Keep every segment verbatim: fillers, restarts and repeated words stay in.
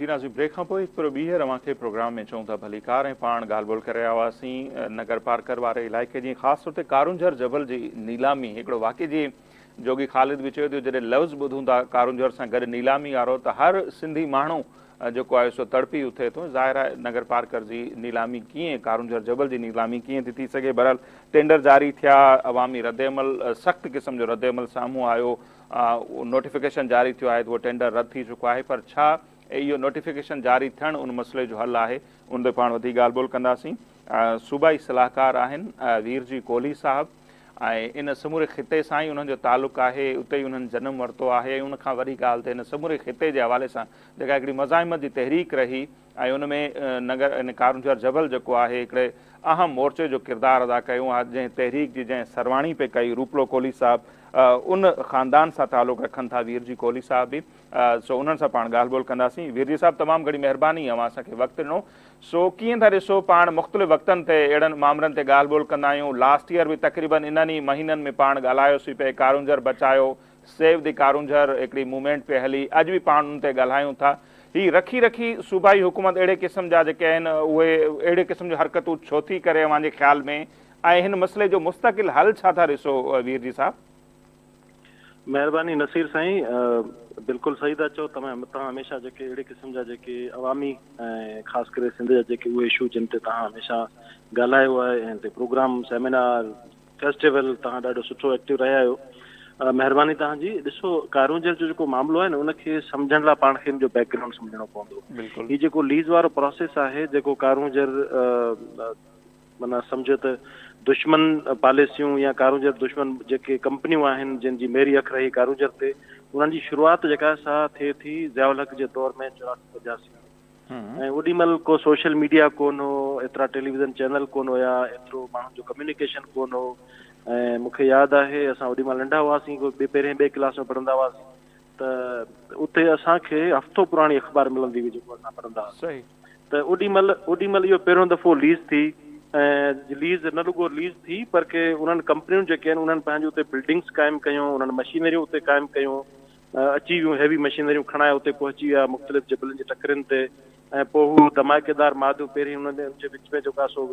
नाज़रीन ब्रेक खां पोइ हिकु ॿीहर अव्हांखे प्रोग्राम में चऊं था भली कार ऐं पाण ॻाल्हि ॿोल करे रहिया हुआसीं नगर पार्कर वारे इलाइक़े जी ख़ासि तौर ते कारुंझर जबल जी नीलामी हिकिड़ो वाक़ई जी जोगी ख़ालिद बि चयो थियो जॾहिं लफ़्ज़ ॿुधूं था कारुंझर सां गॾु नीलामी वारो त हर सिंधी माण्हू जेको आहे सो तड़पी उथे थो। ज़ाहिर आहे नगर पार्कर जी नीलामी कीअं कारुंझर जबल जी नीलामी कीअं थी थी सघे। बहरहाल टेंडर जारी थिया, अवामी रद्दअमल सख़्तु क़िस्म जो रद्दअमल साम्हूं आयो, नोटिफिकेशन जारी थियो आहे त उहो टेंडर रद्द थी चुको आहे। पर छा इहो नोटिफिकेशन जारी थियणु उन मसइले जो हल आहे, उन ते पाण वधीक ॻाल्हि ॿोल कंदासीं। सूबाई सलाहकार आहिनि वीर जी कोहली साहिबु ऐं इन समूरे ख़िते सां ई उन्हनि जो तालुक़ु आहे, उते ई उन्हनि जनमु वरितो आहे ऐं उनखां वरी ॻाल्हि ते इन समूरे ख़िते जे हवाले सां जेका हिकिड़ी मज़ाहिमत जी तहरीक रही ऐं उन में नगर इन कारुंझर जबल जेको आहे हिकिड़े अहम मोर्चे जो किरदारु अदा कयो आहे, जंहिं तहरीक जी जंहिं सरवाणी पे कई रूपलो कोहली साहिबु उन ख़ानदान सां तालुक़ु रखनि था वीर जी कोहली साहिब बि। सो उन्हनि सां पाण ॻाल्हि ॿोल कंदासीं। वीर जी साहिबु तमामु घणी महिरबानी अवां असांखे वक़्तु ॾिनो। सो कीअं था ॾिसो पाण मुख़्तलिफ़ वक़्तनि ते अहिड़नि मामलनि ते ॻाल्हि ॿोल कंदा आहियूं। लास्ट ईयर बि तक़रीबन इन्हनि ई महीननि में पाण ॻाल्हायोसीं पिए कारुंझर बचायो, सेव दी कारुंझर हिकिड़ी मूवमेंट पे हली, अॼु बि पाण उन ते ॻाल्हायूं था। ही रखी रखी सूबाई हुकूमत अहिड़े क़िस्म जा जेके आहिनि उहे अहिड़े क़िस्म जूं हरकतूं छो थी करे अव्हांजे ख़्याल में, ऐं हिन मसइले जो मुस्तक़िल हल छा था ॾिसो वीर जी साहिबु? महिरबानी नसीर साईं, बिल्कुलु सही था चओ। तव्हां तव्हां हमेशह जेके अहिड़े क़िस्म जा जेके अवामी ऐं ख़ासि करे सिंध जा जेके उहे इशू जिन ते तव्हां हमेशह ॻाल्हायो आहे ऐं हिते प्रोग्राम सेमिनार फेस्टिवल तव्हां ॾाढो सुठो एक्टिव रहिया आहियो। महिरबानी तव्हांजी। ॾिसो, कारुंझर जो जेको मामिलो आहे न उनखे सम्झण लाइ पाण खे जो बैकग्राउंड सम्झणो पवंदो। हीउ जेको लीज वारो प्रोसेस आहे जेको कारुंझर माना सम्झो त दुश्मन पॉलिसियूं या कारुंझर दुश्मन जेके कंपनियूं आहिनि जिन जी मेरी अख रही कारुंझर ते, उन्हनि जी शुरूआति जेका सा थिए थी ज़ियाउल हक़ जे दौर में चौरासी पंजासी ऐं ओॾी महिल को सोशल मीडिया कोन हो, एतिरा टेलीविज़न चैनल कोन हुया, एतिरो माण्हुनि जो कम्युनिकेशन कोन हो। ऐं मूंखे यादि आहे असां ओॾी महिल नंढा हुआसीं, ॿिए पहिरें ॿिए क्लास में पढ़ंदा हुआसीं त उते असांखे हफ़्तो पुराणी अख़बार मिलंदी हुई जेको असां पढ़ंदा हुआसीं। त ओॾी महिल ओॾी महिल इहो पहिरियों दफ़ो लीज़ थी ऐं लीज़ न रुगो लीज़ थी पर के उन्हनि कंपनियूं जेके आहिनि उन्हनि पंहिंजूं उते बिल्डिंग्स क़ाइमु कयूं, उन्हनि मशीनरियूं उते क़ाइमु कयूं, अची वियूं हेवी मशीनरियूं खणाए उते पहुची विया मुख़्तलिफ़ जबलनि जी टकरनि ते। ऐं पोइ हू धमाकेदार मादो पहिरीं हुननि जे विच में जेका सो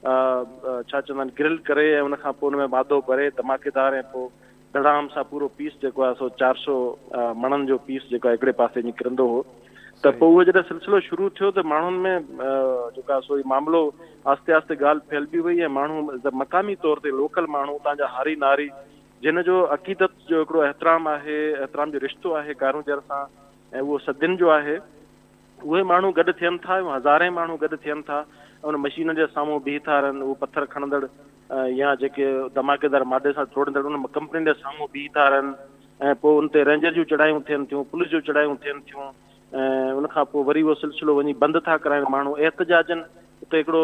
छा चवंदा आहिनि ग्रिल करे ऐं उनखां पोइ हुन में मादो भरे धमाकेदार ऐं पोइ धड़ाम सां पूरो पीस जेको आहे सो चारि सौ मणनि जो पीस जेको आहे हिकिड़े पासे निकिरंदो हो। त पोइ उहो जॾहिं सिलसिलो शुरू थियो त माण्हुनि में जेको आहे सो मामिलो आस्ते आस्ते ॻाल्हि फैलिजी वई ऐं माण्हू मक़ामी तौर ते लोकल माण्हू उतां जा हारी नारी जिन जो अक़ीदत जो हिकिड़ो एतिराम आहे, एतिराम जो रिश्तो आहे कारुंझर सां ऐं उहो सदियुनि जो आहे, उहे माण्हू गॾु थियनि था, हज़ारे माण्हू गॾु थियनि था। उन मशीन जे साम्हूं बीह था रहनि, उहे पथर खणंदड़ या जेके धमाकेदार मादे सां तोड़ंदड़ उन कंपनी जे साम्हूं बीह था रहनि ऐं पोइ उन ते रेंजर जूं चढ़ायूं थियनि थियूं, पुलिस जूं चढ़ायूं थियनि थियूं ऐं उनखां पोइ वरी उहो सिलसिलो वञी बंदि था कराइनि माण्हू एहतजाजनि। उते हिकिड़ो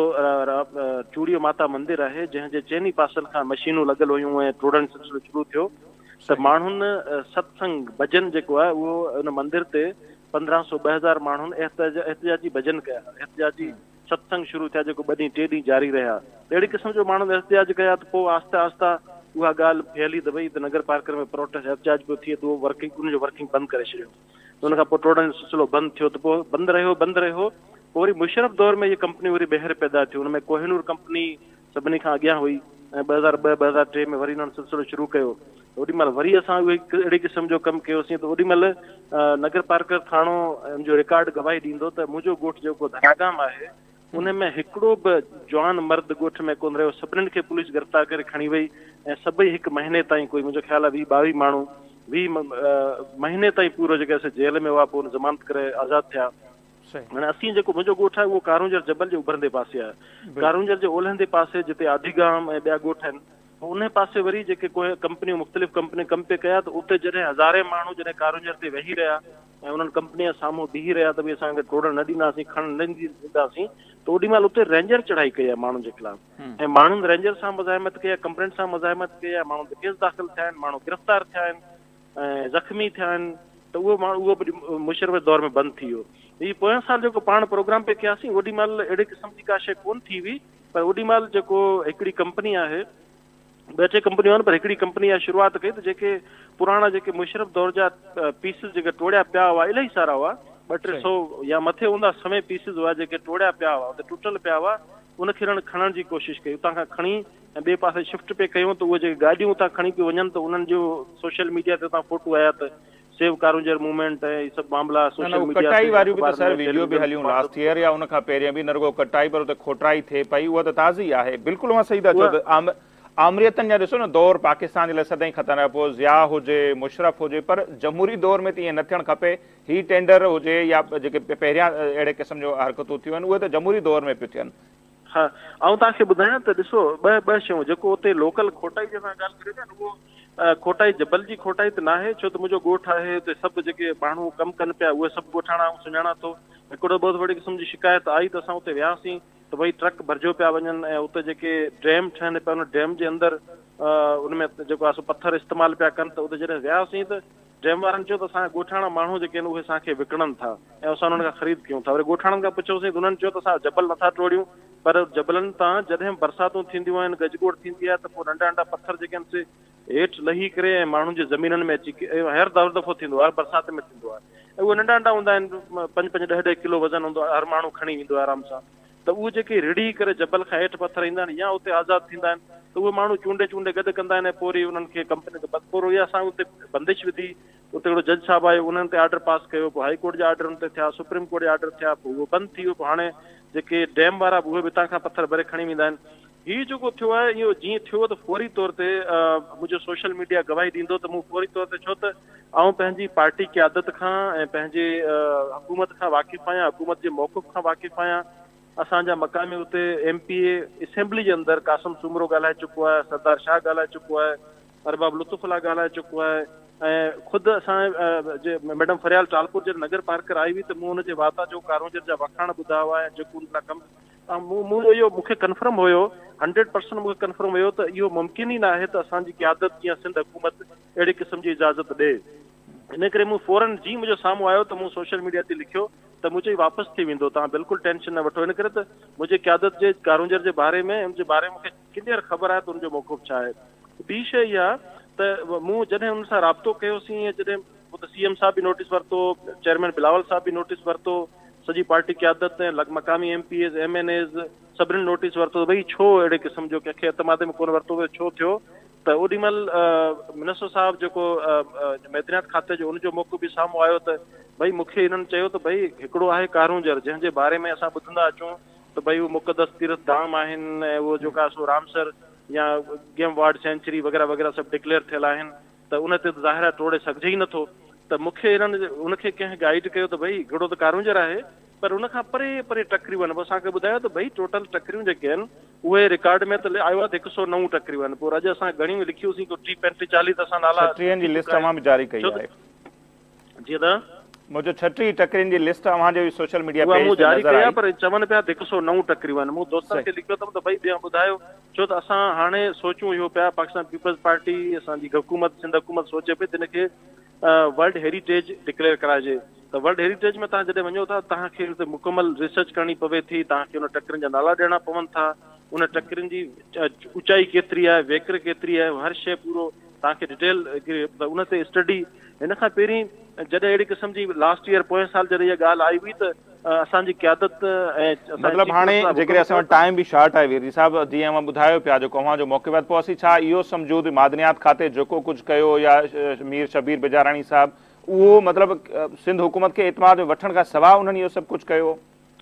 चूड़ियो माता मंदिर आहे जंहिंजे चइनी पासनि खां मशीनूं लॻल हुयूं ऐं टोड़ण सिलसिलो शुरू थियो त माण्हुनि सत्संग भॼन जेको आहे उहो उन मंदिर ते पंद्रहं सौ ॿ हज़ार माण्हुनि एहतजाजी भॼन कया, एहतजाजी सत्संग शुरू थिया जेको ॿ ॾींहं टे ॾींहं जारी रहिया। अहिड़े क़िस्म जो माण्हुनि एहतजाज कया त पोइ आहिस्ता आहिस्ता उहा ॻाल्हि फैली त वई त नगर पार्कर में प्रोटेस्ट एहतजाज पियो थिए त उहो वर्किंग उनजो वर्किंग बंदि करे छॾियो। उनखां पोइ टोड़ण जो सिलसिलो बंदि थियो त पोइ बंदि रहियो बंदि रहियो पोइ वरी मुशरफ दौर में इहे कंपनियूं वरी ॿाहिरि पैदा थियूं। हुन में कोहिनूर कंपनी सभिनी खां अॻियां हुई ऐं ॿ हज़ार ॿ ॿ हज़ार टे में वरी उन्हनि सिलसिलो शुरू कयो। ओॾी महिल वरी असां उहे अहिड़े क़िस्म जो कमु कयोसीं त ओॾी महिल नगर पार्कर थाणो जो रिकॉर्ड गवाही ॾींदो त मुंहिंजो ॻोठु जेको धनागाम आहे उन में हिकिड़ो बि जवान मर्द ॻोठ में कोन रहियो, सभिनीनि खे पुलिस गिरफ़्तार करे खणी वई ऐं सभई हिकु महीने ताईं कोई मुंहिंजो ख़्यालु आहे वीह ॿावीह माण्हू वीह महीने ताईं पूरो जेके असां जेल में हुआ पोइ ज़मानत करे आज़ादु थिया। माना असीं जेको मुंहिंजो ॻोठु आहे उहो कारुंझर जबल जे उभरंदे पासे आहे। कारुंझर जे ओलहंदे पासे जिते आदिगाम ऐं ॿिया ॻोठ आहिनि उन पासे वरी जेके कोई कंपनियूं मुख़्तलिफ़ कंपनियूं कम पे कया त उते जॾहिं हज़ारे माण्हू जॾहिं कारुंझर ते वेही रहिया ऐं उन्हनि कंपनी जे साम्हूं बीही रहिया त भई असांखे टोड़ण न ॾींदासीं, खणण न ॾींदासीं, त ओॾी महिल उते रेंजर चढ़ाई कई आहे माण्हुनि जे ख़िलाफ़ ऐं माण्हुनि रेंजर सां मुज़ाहिमत कई आहे, कंप्लेंट सां मुज़ाहिमत कई आहे, माण्हुनि ते केस दाख़िल थिया आहिनि, माण्हू गिरफ़्तार थिया आहिनि ऐं ज़ख़्मी थिया आहिनि। त उहो माण्हू उहो बि मुशरफ दौर में बंदि थी वियो। हीअ पोयां साल जेको पाण प्रोग्राम पे कयासीं ओॾी महिल अहिड़े क़िस्म जी का शइ कोन थी हुई, पर ओॾी महिल जेको हिकिड़ी कंपनी आहे, ॿ टे कंपनियूं आहिनि पर हिकिड़ी कंपनी आहे शुरूआति कई त जेके पुराणा जेके मुशरफ दौर जा पीसिस जेके टोड़िया पिया हुआ इलाही सारा हुआ, ॿ ॿ टे सौ या मथे हूंदा समय पीसिस हुआ जेके टोड़िया पिया हुआ उते टुटल पिया हुआ उनखे खणण जी कोशिशि कई उतां खां खणी ऐं ॿिए पासे शिफ्ट पे कयूं त उहे जेके गाॾियूं उतां खणी पियूं वञनि त उन्हनि जो सोशल मीडिया ते उतां फोटो आया त सेव कारूंजर मूवमेंट ऐं सभु मामला सोशल मीडिया कटाई वारियूं बि त सर वीडियो बि हलियूं लास्ट ईयर या उन खां पहिरियों बि न रुगो कटाई पर उते खोटराई थिए पई उहा त ताज़ी आहे बिल्कुलु मां सही था चओ त आमरियतनि जा ॾिसो न दौर पाकिस्तान जे लाइ सदाईं ख़तरनाक पोइ ज़िया हुजे मुशरफ हुजे पर जमहूरी दौर में त ईअं न थियणु खपे ही टेंडर हुजे या जेके पहिरियां अहिड़े क़िस्म जो हरकतूं थियूं आहिनि उहे त जमहूरी दौर में पियूं थियनि। हा ऐं तव्हांखे ॿुधायां त ॾिसो ॿ ॿ शयूं जेको उते लोकल खोटाई जी असां ॻाल्हि करियूं था न उहो खोटाई जबल जी खोटाई त न आहे छो त मुंहिंजो ॻोठु आहे उते सभु जेके माण्हू कमु कनि पिया उहे सभु ॻोठाणा सुञाणा थो हिकिड़ो बहुत वॾी क़िस्म जी शिकायत आई त असां उते वियासीं त भई ट्रक भरिजो पिया वञनि ऐं उते जेके डैम ठहनि पिया उन डैम जे अंदरि उनमें जेको आहे सो पथर इस्तेमालु पिया कनि त उते जॾहिं वियासीं त डैम वारनि चयो त असांजा ॻोठाणा माण्हू जेके आहिनि उहे असांखे विकिणनि था ऐं असां उन्हनि खां ख़रीद कयूं था वरी ॻोठाणनि खां पुछियोसीं त उन्हनि चयो त असां जबल नथा टोड़ियूं पर जबलनि तां जॾहिं बरसातूं थींदियूं आहिनि गजगोड़ थींदी आहे त पोइ नंढा नंढा पथर जेके आहिनि से हेठि लही करे ऐं माण्हुनि जी ज़मीननि में अची हर दफ़ो दफ़ो थींदो आहे हर बरसाति में थींदो आहे ऐं उहे नंढा नंढा हूंदा आहिनि पंज पंज ॾह ॾह किलो वज़न हूंदो आहे हर माण्हू खणी वेंदो आहे आराम सां त उहे जेके रिड़ी करे जबल खां हेठि पथर ईंदा आहिनि या उते आज़ादु थींदा आहिनि त उहे माण्हू चूंडे चूंडे गॾु कंदा आहिनि ऐं पोइ वरी उन्हनि खे कंपनी पोइ वरी असां उते बंदिश विधी उते हिकिड़ो जज साहिबु आयो उन्हनि ते ऑर्डर पास कयो पोइ हाई कोर्ट जा ऑर्डर उन ते थिया सुप्रीम कोर्ट जा ऑर्डर थिया पोइ उहो बंदि थी वियो पोइ हाणे जेके डैम वारा उहे बि हितां खां पथर भरे खणी वेंदा आहिनि हीउ जेको थियो आहे इहो जीअं थियो त फौरी तौर ते मुंहिंजो सोशल मीडिया गवाही ॾींदो त मूं फौरी तौर ते छो त आउं पंहिंजी पार्टी क़यादत खां ऐं पंहिंजे हुकूमत खां वाक़िफ़ु आहियां हुकूमत जे मौक़िफ़ खां वाक़िफ़ु आहियां असांजा मक़ामी उते एम पी ए असेंबली जे अंदरि कासिम सूमरो ॻाल्हाए चुको आहे सरदार शाह ॻाल्हाए चुको आहे अरबाब लुत्फ़ुल्लाह ॻाल्हाए चुको आहे ऐं ख़ुदि असां जे मैडम फरियाल टालपुर जे नगर पार्कर आई हुई त मूं हुनजे वाता जो कारूंजर जा वखाण ॿुधा हुआ ऐं जेको उन लाइ कमु मूं मूं इहो मूंखे कंफर्म हुयो हंड्रेड परसेंट मूंखे कंफर्म हुयो त इहो मुमकिन ई न आहे त असांजी क़यादत जीअं सिंध हुकूमत अहिड़े क़िस्म जी इजाज़त ॾे इन करे मूं फौरन जीअं मुंहिंजो साम्हूं आयो त मूं सोशल मीडिया ते लिखियो त मुंहिंजो वापसि थी वेंदो तव्हां बिल्कुलु टेंशन न वठो इन करे त मुंहिंजे क़यादत जे कारूंजर जे बारे में उनजे बारे में मूंखे क्लियर ख़बर आहे त उनजो मौक़िफ़ छा आहे ॿी शइ इहा त मूं जॾहिं हुन सां राब्तो कयोसीं ऐं जॾहिं सी एम साहिब बि नोटिस वरितो चेयरमैन बिलावल साहिब बि नोटिस वरितो सॼी पार्टी क़यादत ऐं मक़ामी M P As M N As सभिनीनि नोटिस वरितो भई छो अहिड़े क़िस्म जो कंहिंखे एतमाद में कोन वरितो वियो छो थियो त ओॾी महिल मिनिस्टर साहिबु जेको मैदनियात खाते जो उनजो मौक़ो बि साम्हूं आयो त भई मूंखे हिननि चयो त भई हिकिड़ो आहे कारूंजर जंहिंजे बारे में असां ॿुधंदा अचूं त भई उहो मुक़दस तीर्थ धाम आहिनि ऐं उहो जेका सो रामसर या गेम वार्ड सेंचुरी वग़ैरह वग़ैरह सभु डिक्लेयर थियल आहिनि त उन ते त ज़ाहिर आहे टोड़े सघिजे ई नथो त मूंखे हिननि उनखे कंहिं गाइड कयो त भई हिकिड़ो त कारूंजर आहे पर उनखां परे परे टकरियूं आहिनि पोइ असांखे ॿुधायो त भई टोटल टकरियूं जेके आहिनि उहे रिकॉर्ड में त आयो आहे त हिकु सौ नव टकरियूं आहिनि पोइ अॼु असां घणियूं लिखियूंसीं को टीह पंटीह चालीह त असां नाला जी लिस्ट तव्हां बि जारी कई आहे जीअं त मुंहिंजो छटीह टकरियुनि जी लिस्ट अव्हांजे सोशल मीडिया पेज ते जारी कई आहे पर चवनि पिया त हिकु सौ नव टकरियूं आहिनि मूं दोस्तनि खे लिखियो अथमि त भई ॿिया ॿुधायो छो त असां हाणे सोचूं इहो पिया पाकिस्तान पीपल्स पार्टी असांजी हुकूमत सिंध हुकूमत सोचे पई त हिनखे वर्ल्ड हेरिटेज डिक्लेयर कराइजे त वर्ल्ड हेरिटेज में तव्हां जॾहिं वञो था तव्हांखे हुते मुकमल रिसर्च करणी पवे थी तव्हांखे उन टकरियुनि जा नाला ॾियणा पवनि था उन टकरियुनि जी ऊचाई केतिरी आहे वेकर केतिरी आहे हर शइ पूरो तव्हांखे डिटेल उन ते स्टडी हिन खां पहिरीं जॾहिं अहिड़ी क़िस्म जी लास्ट ईयर पोएं साल जॾहिं इहा ॻाल्हि आई हुई त असांजी क़यादत ऐं मतिलबु हाणे जेकॾहिं असां वटि टाइम बि शॉर्ट आहे वीर साहिबु जीअं मां ॿुधायो पिया जेको अव्हांजो मौक़िफ़ आहे पोइ असीं छा इहो सम्झूं त मादनियात खाते जेको कुझु कयो या मीर शबीर बिजाराणी साहिबु उहो मतिलबु सिंध हुकूमत खे एतमाद वठण खां सवाइ उन्हनि इहो सभु कुझु कयो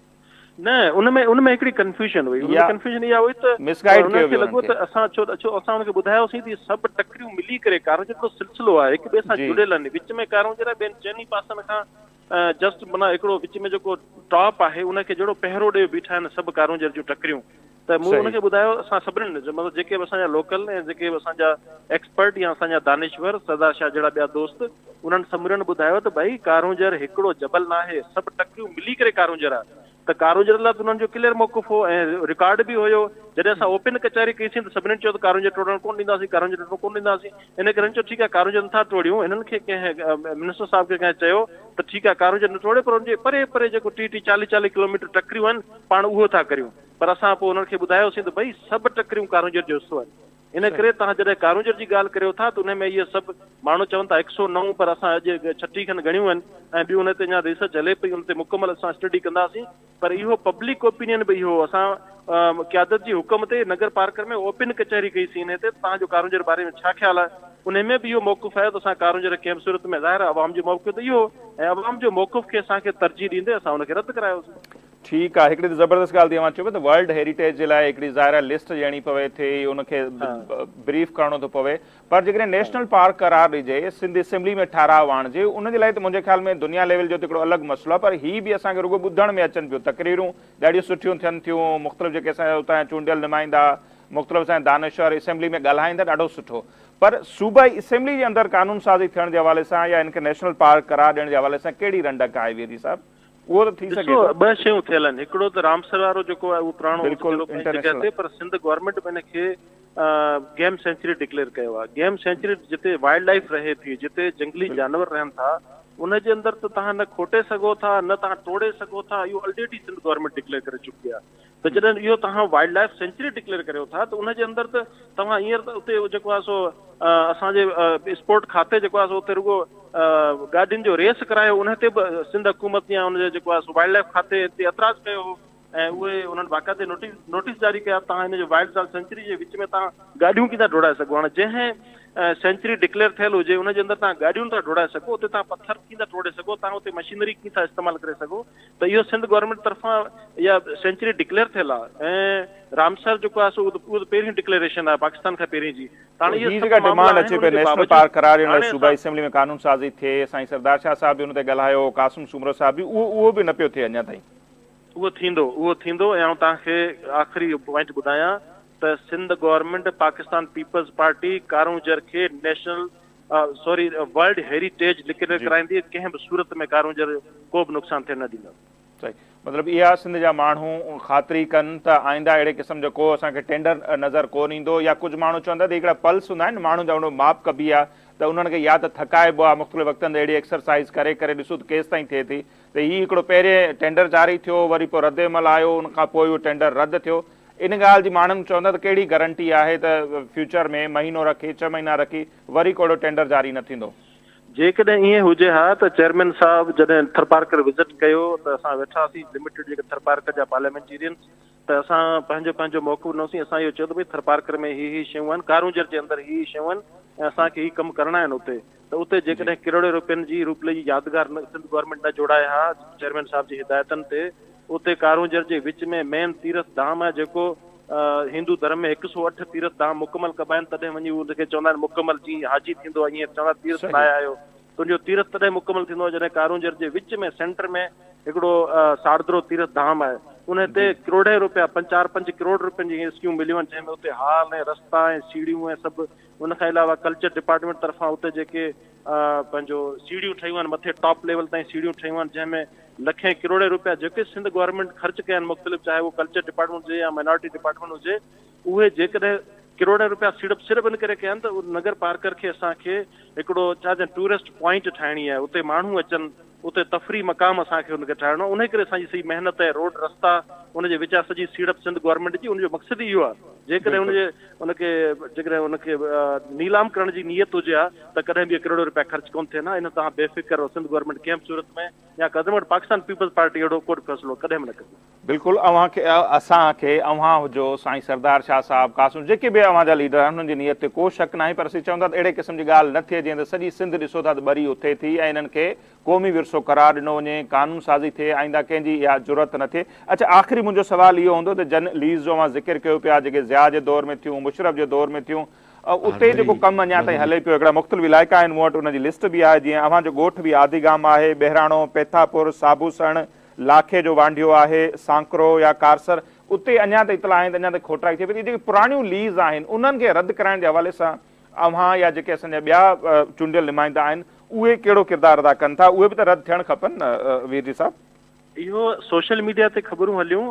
न उनमें उनमें हिकिड़ी कंफ्यूजन हुई कंफ्यूजन इहा हुई त मिसगाइड लॻो त असां छो असां हुनखे ॿुधायोसीं त सभु टकरियूं मिली करे कारूंजर जो सिलसिलो आहे हिक ॿिए सां जुड़ियल आहिनि विच में कारूंजर आहे ॿियनि चइनी पासनि खां जस्ट माना हिकिड़ो विच में जेको टॉप आहे उनखे जहिड़ो पहिरो ॾे बीठा आहिनि सभु कारूंजर जूं टकरियूं त मूं हुनखे ॿुधायो असां सभिनीनि मतिलबु जेके बि असांजा लोकल ऐं जेके बि असांजा एक्सपर्ट या असांजा दानिश्वर सरदार शाह जहिड़ा ॿिया दोस्त उन्हनि सभिनीनि ॿुधायो त भई कारूंजर हिकिड़ो जबल न आहे सभु टकरियूं मिली करे कारूंजर आहे त कारूंजर लाइ त उन्हनि जो क्लियर मौक़िफ़ हो ऐं रिकॉर्ड बि हुयो जॾहिं असां ओपन कचहरी कईसीं त सभिनीनि चयो त कारूंजर टोड़ण कोन ॾींदासीं कारूंजर टोड़ण कोन ॾींदासीं इन करे चयो ठीकु आहे कारूंजर नथा टोड़ियूं हिननि खे कंहिं मिनिस्टर साहिब खे कंहिं चयो त ठीकु आहे कारूंजर न टोड़े पर हुनजे परे परे जेको टीह टीह चालीह चालीह किलोमीटर टकरियूं आहिनि पाण उहो था करियूं पर असां पोइ उन्हनि खे ॿुधायोसीं त भई सभु टकरियूं कारूंजर जो हिसो आहिनि इन करे तव्हां जॾहिं कारूंजर जी ॻाल्हि करियो था त उन में इहे सभु माण्हू चवनि था हिकु सौ नव पर असां अॼु छटीह खनि गणियूं आहिनि ऐं ॿियूं हुन ते अञा रिसर्च हले पई हुन ते मुकमल असां स्टडी कंदासीं पर इहो पब्लिक ओपिनियन बि इहो असां क़यादत जी हुकम ते नगर पार्कर में ओपन कचहरी कईसीं इन ते तव्हांजो कारूंजर बारे में छा ख्यालु आहे उन में बि इहो मौक़ुफ़ आहे त असां कारूंजर कंहिं बि सूरत में ज़ाहिर आहे अवाम जो मौक़िफ़ त इहो ऐं अवाम जो मौक़िफ़ खे असांखे तरजीह ॾींदे असां हुनखे रद्द करायोसीं। ठीकु आहे, हिकिड़ी त ज़बरदस्त ॻाल्हि तव्हां चयो त वर्ल्ड हेरिटेज जे लाइ हिकिड़ी ज़ाहिर लिस्ट ॾियणी पवे थी, उनखे ब्रीफ करणो थो पवे, पर जेकॾहिं नेशनल पार्क करार ॾिजे सिंध असेंबली में ठाराव आणिजे उनजे लाइ त मुंहिंजे ख़्याल में दुनिया लेवल जो त हिकिड़ो अलॻि मसइलो आहे, पर हीअ बि असांखे रुॻो ॿुधण में अचनि पियूं तक़रीरूं ॾाढियूं सुठियूं थियनि थियूं, मुख़्तलिफ़ जेके असांजा उतां चूंडियल नुमाइंदा मुख़्तलिफ़ असांजा दानिश्वर असेंबली में ॻाल्हाईंदा ॾाढो सुठो, पर सूबाई असेंबली जे अंदरि कानून साज़ी थियण जे हवाले सां या इनखे नेशनल पार्क करार ॾियण जे हवाले सां कहिड़ी रंडक आहे वीर साहिब? उहो त थी सघे ॿ शयूं थियल आहिनि, हिकिड़ो त रामसर वारो जेको आहे उहो पुराणो पर सिंध गवर्नमेंट में हिनखे गेम सेंचुरी डिक्लेयर कयो आहे। गेम सेंचुरी जिते वाइल्ड लाइफ रहे थी, जिते जंगली जानवर रहनि था, उनजे अंदरि त तव्हां न खोटे सघो था न तव्हां तोड़े सघो था, इहो ऑलरेडी सिंध गवर्नमेंट डिक्लेयर करे चुकी आहे। त जॾहिं इहो तव्हां वाइल्ड लाइफ सेंचुरी डिक्लेयर करियो था त उनजे अंदरि त तव्हां हींअर त उते जेको आहे सो असांजे स्पोर्ट खाते जेको आहे सो उते रुॻो गाॾियुनि जो रेस करायो, उन ते बि सिंध हुकूमत या उनजे जेको आहे सो वाइल्ड लाइफ खाते ते एतिराज़ कयो हो ऐं उहे उन्हनि बाक़ाइदे नोटिस नोटिस जारी कया तव्हां हिन जो वाइल्ड लाइफ सेंचुरी जे विच में तव्हां गाॾियूं कीअं था डोड़ाए सघो। हाणे जंहिं सेंचुरी डिक्लेयर थियल हुजे उनजे अंदरि तव्हां गाॾियूं था डोड़ाए सघो, उते तव्हां पथर कीअं था तोड़े सघो, तव्हां उते मशीनरी कीअं था इस्तेमालु करे सघो, त इहो सिंध गवर्नमेंट तरफ़ां इहा सेंचुरी डिक्लेयर थियल आहे। ऐं रामसर जेको आहे सो उहो त पहिरीं डिक्लेरेशन आहे पाकिस्तान खां पहिरीं जी। डिमांड अचे पई नेशनल पार्क करार ॾियण लाइ सूबाई असेंबली में कानून साज़ी थिए, साईं सरदार शाह साहिब बि हुन ते ॻाल्हायो, कासिम सूमरो साहिब बि, उहो उहो बि न पियो थिए अञा ताईं। उहो थींदो उहो थींदो ऐं तव्हांखे आख़िरी पॉइंट ॿुधायां त Sindh government Pakistan peoples party Karoonjhar खे national sorry world heritage declare कराईंदी, कंहिं बि सूरत में कारूंजर को बि नुक़सानु थिए न ॾींदा। सही, मतिलबु इहा सिंध जा माण्हू ख़ातिरी कनि त आईंदा अहिड़े क़िस्म जो को असांखे टेंडर नज़र कोन ईंदो, या कुझु माण्हू चवंदा त हिकिड़ा पल्स हूंदा आहिनि माण्हू जा उन माप कबी आहे त उन्हनि खे या त थकाइबो आहे मुख़्तलिफ़ वक़्तनि ते अहिड़ी एक्सरसाइज़ करे करे ॾिसो त केसि ताईं थिए थी, त हीउ हिकिड़ो पहिरें टेंडर जारी थियो वरी पोइ रद्द अमल आयो उनखां पोइ उहो टेंडर रद्द थियो, इन ॻाल्हि जी माण्हुनि चवंदा त कहिड़ी गारंटी आहे त फ्यूचर में महीनो रखी छह महीना रखी वरी को टेंडर जारी न थींदो? जेकॾहिं ईअं हुजे हा त चेयरमैन साहिब जॾहिं थरपारकर विज़िट कयो त असां वेठासीं लिमिटेड जेके थरपारकर जा पार्लियामेंटेरियन, त असां पंहिंजो पंहिंजो मौक़िफ़ ॾिनोसीं, असां इहो चयो त भई थरपारकर में ही ही शयूं आहिनि, कारूंजर जे अंदरि ही ही शयूं आहिनि ऐं असांखे हीउ कमु करणा आहिनि उते, त उते जेकॾहिं किरोड़े रुपयनि जी रूपले जी यादगार सिंध गवर्नमेंट न जोड़ाए हा चेयरमैन साहिब जी हिदायतनि ते, उते कारूंजर जे विच में मेन तीर्थ धाम आहे जेको हिंदू धर्म में हिकु सौ अठ तीर्थ धाम मुकमल कबा आहिनि, तॾहिं वञी उनखे चवंदा आहिनि मुकमल जीअं हाजी थींदो आहे ईअं चवंदा तीर्थ लाइ आयो, तुंहिंजो तीर्थ तॾहिं मुकमल थींदो आहे जॾहिं कारूंजर जे विच में सेंटर में हिकिड़ो साड़द्रो तीर्थ धाम आहे, उन ते करोड़े रुपया पंज चारि पंज करोड़ रुपयनि जी स्कीमूं मिलियूं आहिनि, जंहिंमें उते हाल ऐं रस्ता ऐं सीढ़ियूं ऐं सभु, उनखां अलावा कल्चर डिपार्टमेंट तरफ़ां उते जेके पंहिंजो सीढ़ियूं ठहियूं आहिनि मथे टॉप लेवल ताईं सीढ़ियूं ठहियूं आहिनि, जंहिंमें लखे करोड़े रुपया जेके सिंध गवर्नमेंट ख़र्च कया आहिनि मुख़्तलिफ़, चाहे उहो कल्चर डिपार्टमेंट हुजे या माइनॉरिटी डिपार्टमेंट हुजे, उहे जेकॾहिं करोड़े रुपया सिर्फ़ु सिर्फ़ु इन करे कया आहिनि त नगर पार्कर खे असांखे हिकिड़ो छा चइनि टूरिस्ट पॉइंट ठाहिणी आहे, उते माण्हू अचनि, उते तफ़री मक़ाम असांखे हुनखे ठाहिणो आहे, उन करे असांजी सही महिनत ऐं रोड रस्ता उनजे विचार सॼी सीड़प सिंध गवर्नमेंट जी, उनजो मक़सदु इहो आहे। जेकॾहिं उनजे उनखे जेकॾहिं उनखे नीलाम करण जी नियत हुजे हा त कॾहिं बि करोड़ रुपया ख़र्च कोन थिए न, इन तव्हां बेफ़िक्र सिंध गवर्नमेंट कंहिं बि सूरत में या कदम वटि पाकिस्तान पीपल्स पार्टी अहिड़ो कोई फ़ैसिलो कॾहिं बि न कंदी। बिल्कुलु, अव्हांखे असांखे अव्हां हुजो साईं सरदार शाह साहिब कासिम जेके बि अव्हां जा लीडर आहिनि हुननि जी नियत ते को शक न आहे, पर असीं चवंदा त अहिड़े क़िस्म जी ॻाल्हि न थिए जीअं त सॼी सिंध ॾिसो था त ॿरी उथे थी ऐं इन्हनि खे क़ौमी विरसो करार ॾिनो वञे, कानून साज़ी थिए, आईंदा कंहिंजी इहा ज़रूरत न थिए। अच्छा, आख़िरी मुंहिंजो सुवालु इहो हूंदो त जन लीज़ जो अव्हां ज़िक्र कयो पिया जेके ज़िया जे दौर में थियूं, मुशरफ जे दौर में थियूं, उते जेको कमु अञा ताईं हले पियो, हिकिड़ा मुख़्तलिफ़ इलाइक़ा आहिनि मूं वटि, उनजी लिस्ट बि आहे, जीअं अव्हां जो ॻोठ बि आदिगाम आहे, बहिराणो, पेथापुर, साबूसण, लाखे जो वांडियो आहे, सांकरो या कारसर, उते अञा ताईं इतला आहिनि, अञा ताईं खोटराई थिए पई, जेके पुराणियूं लीज़ आहिनि उन्हनि खे रद्द कराइण जे हवाले सां अव्हां या जेके असांजा ॿिया चूंडियल नुमाइंदा आहिनि उहे कहिड़ो किरदारु अदा कनि था, उहे बि त रद्द थियणु खपनि न वीर जी साहिब? इहो सोशल मीडिया ते ख़बरूं हलियूं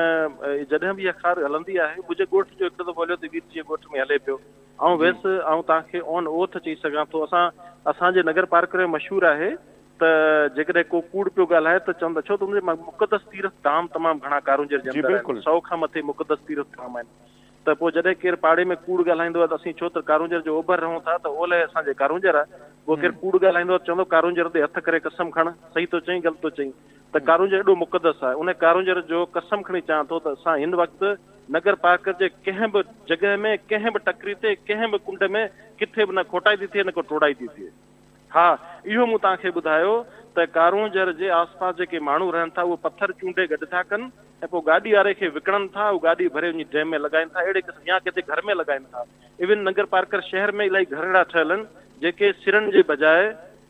ऐं जॾहिं बि अख़बार हलंदी आहे, मुंहिंजे ॻोठ जो हिकिड़ो दफ़ो हलियो त वीर जी ॻोठ में हले पियो, ऐं वैसे ऐं तव्हांखे ऑन ओथ चई सघां थो, असां असांजे नगर पार्कर में मशहूरु आहे त जेकॾहिं को कूड़ पियो ॻाल्हाए त चवंदा छो त उनजे मुक़दस तीर्थ धाम तमामु घणा कारूंजर जे अंदरि आहिनि, सौ खां मथे मुक़दस तीर्थ धाम आहिनि, त त पोइ जॾहिं केरु पाड़े में कूड़ ॻाल्हाईंदो आहे त असीं छो त कारूंजर जो ओभर रहूं था त ओलह असांजे कारूंजर आहे, पोइ केरु कूड़ ॻाल्हाईंदो आहे चवंदो कारूंजर ते हथु करे कसम खण, सही थो चईं ग़लति थो चईं, त कारूंजर एॾो मुक़दस आहे। उन कारूंजर जो कसम खणी चाहियां थो त असां हिन वक़्तु नगर पार्क जे कंहिं बि जॻह में कंहिं बि टकरी ते कंहिं बि कुंड में किथे बि न खोटाई थी थिए न को टोड़ाई थी थिए। हा, इहो मूं तव्हांखे ॿुधायो त कारूंजर जे आसपास जेके माण्हू रहनि था उहे पथर चूंडे गॾु था कनि ऐं पोइ गाॾी वारे खे विकिणनि था, उहा गाॾी भरे वञी डैम में लॻाइनि था, अहिड़े क़िस्म या किथे घर में लॻाइनि था। इवन नगर पार्कर शहर में इलाही घर अहिड़ा ठहियल आहिनि जेके सिरनि जे बजाए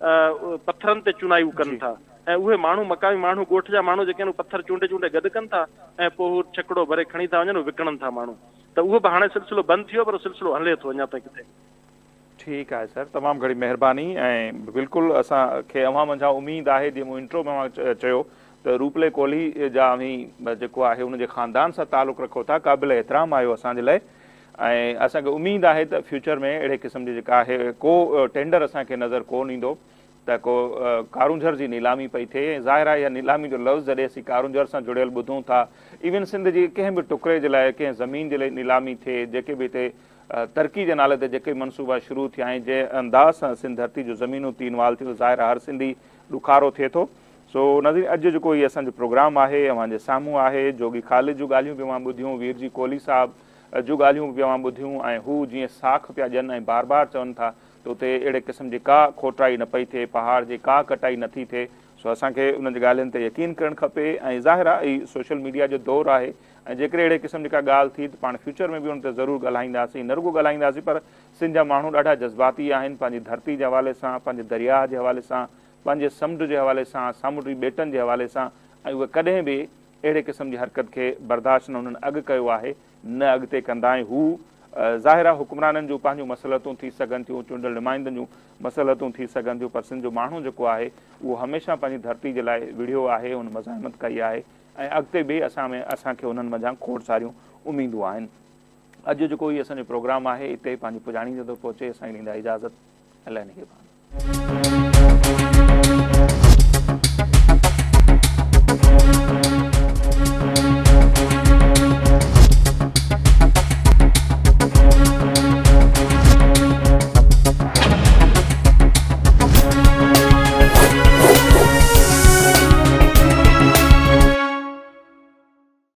पथरनि ते चुनायूं कनि था ऐं उहे माण्हू मक़ामी माण्हू ॻोठ जा माण्हू जेके आहिनि पथर चूंडे चूंडे गॾु कनि था ऐं पोइ हू छकड़ो भरे खणी था वञनि, विकिणनि था माण्हू। त उहो बि हाणे सिलसिलो बंदि थियो, पर सिलसिलो हले थो अञा ताईं किथे। ठीकु आहे सर, तमामु घणी महिरबानी। ऐं बिल्कुलु असांखे अव्हां मंझां उमेदु आहे, जीअं मूं इंट्रो में मां चयो त रूपले कोहली जा अवी जेको आहे उनजे ख़ानदान सां तालुक़ु रखो था, क़ाबिल एतिराम आहियो असांजे लाइ, ऐं असांखे उमेदु आहे त फ्यूचर में अहिड़े क़िस्म जी जेका आहे को टेंडर असांखे नज़र कोन ईंदो त को कारूंझर जी नीलामी पई थिए। ज़ाहिर आहे इहा नीलामी जो लफ़्ज़ जॾहिं असीं कारूंझर सां जुड़ियल ॿुधूं था, इवन सिंध जी कंहिं बि टुकड़े जे लाइ कंहिं ज़मीन जे लाइ नीलामी थिए, जेके बि हिते तरक़ी जे नाले ते जेके मनसूबा शुरू थिया आहिनि, जंहिं अंदाज़ सां सिंध धरती जो ज़मीनूं तीन वाल थियो, ज़ाहिर हर सिंधी ॾुखारो थिए थो। सो नज़ीर, अॼु जेको इहो असांजो प्रोग्राम आहे अव्हांजे साम्हूं आहे, जोगी ख़ालिद जूं ॻाल्हियूं बि अव्हां ॿुधियूं, वीर जी कोहली साहब जूं ॻाल्हियूं बि अव्हां ॿुधियूं, ऐं हू जीअं साख पिया ॾियनि ऐं बार बार चवनि था त उते अहिड़े क़िस्म जी का खोटाई न पई थिए, पहाड़ जी का कटाई नथी थिए। सो असांखे उन्हनि जी ॻाल्हियुनि ते यकीन करणु खपे। ऐं ज़ाहिर आहे हीउ सोशल मीडिया जो दौरु आहे, ऐं जेकॾहिं अहिड़े क़िस्म जी का ॻाल्हि थी त पाण फ्यूचर में बि उन ते ज़रूरु ॻाल्हाईंदासीं, न रुॻो ॻाल्हाईंदासीं, पर सिंध जा माण्हू ॾाढा जज़्बाती आहिनि, पंहिंजी धरती जे हवाले सां, पंहिंजे दरिया जे हवाले सां, पंहिंजे समुंड जे हवाले सां, सामुंडी ॿेटनि जे हवाले सां, ऐं उहे कॾहिं बि अहिड़े क़िस्म जी हरकत खे बर्दाश्त न उन्हनि अॻु कयो आहे, न अॻिते कंदा। ऐं हू ज़ाहिर आहे हुकुमराननि जूं पंहिंजूं मसलतूं थी सघनि थियूं, चूंडियल नुमाइंदनि जूं मसलतूं थी सघनि थियूं, पर सिंध जो माण्हू जेको आहे उहो हमेशह पंहिंजी धरती जे लाइ विढ़ियो आहे, उन मज़ाहिमत कई आहे, ऐं अॻिते बि असां में असांखे उन्हनि मंझां खोड़ सारियूं उमेदूं आहिनि। अॼु जेको इहो असांजो प्रोग्राम आहे हिते पंहिंजी पुॼाणी जो थो पहुचे, असां ॾींदा इजाज़त। अलाह निगहबान।